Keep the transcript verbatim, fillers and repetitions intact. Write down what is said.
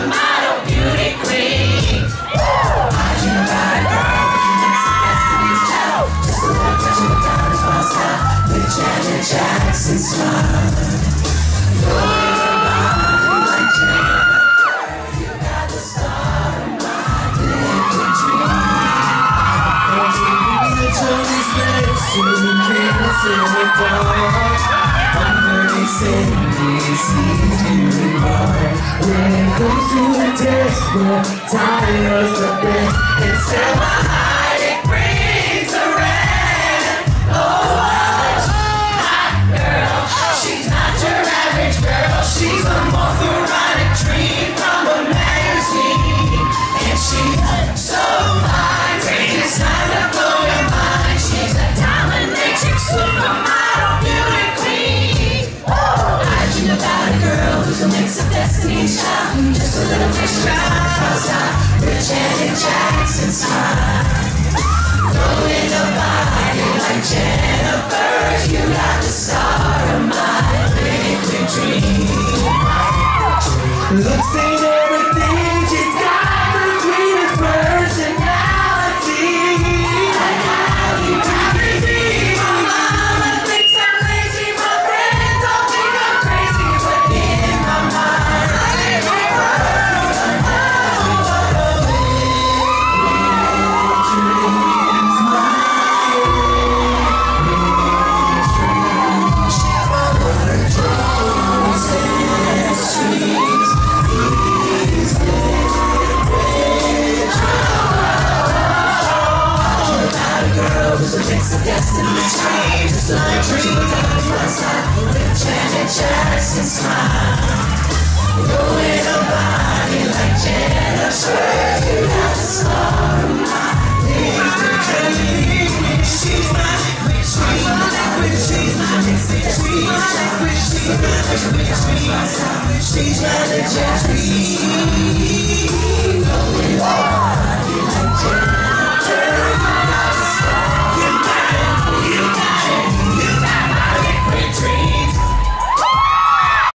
supermodel beauty queen. Talking about a girl with the next Destiny's Child. Just a little touch of a diamond ball style with Janet Jackson smile. Rolling her body like Janet. You got the star of my liquid dream. Cause you need the Jonas lips to the kiss in the dark. Under the Cindy's beauty bar. When it comes to the test, we're tired the best. And still my heart, it brings a red. Oh, hot girl, she's not your average girl. She's a morphoric dream from a magazine. And she's so fine, it's time to blow your mind. She's a dominatrix, supermodel beauty queen. Imagine about a girl who's a mix of Destiny's Child. Just a little fish outside with Janet Jackson smile. Throwing a body like Jennifer. You got the star of my liquid dream. Looks ain't everything, she's got the sweetest personality. Like how you drive me. My mama thinks I'm lazy, my friends all think I'm crazy, but in my mind, I'm who's a mix of Destiny's Child. Just a little dream of first time with Janet Jackson smile. Rolling her body like Jennifer. You got the star of my liquid dream. She's my liquid dream. She's my liquid dream. She's my liquid dream. She's my liquid dream. She's my liquid dream.